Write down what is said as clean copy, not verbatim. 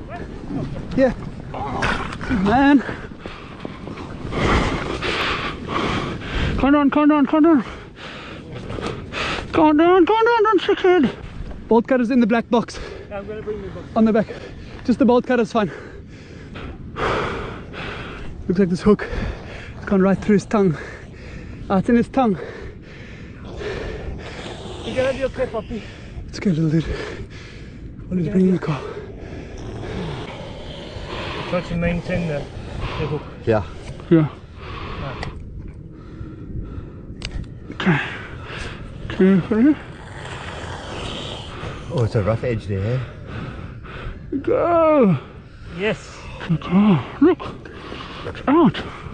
Yeah. Man. Come on. Come on, don't shake your head. Bolt cutter's in the black box. Yeah, I'm gonna bring the box. On the back. Just the bolt cutter's fine. Looks like this hook has gone right through his tongue. Ah, it's in his tongue. You're gonna be okay, puppy. It's okay, little dude. I'll just bring you in the car. Try to maintain the hook. Yeah. Yeah. Okay. Carefully. Oh, it's a rough edge there. Go. Yes. Oh, look. It's out.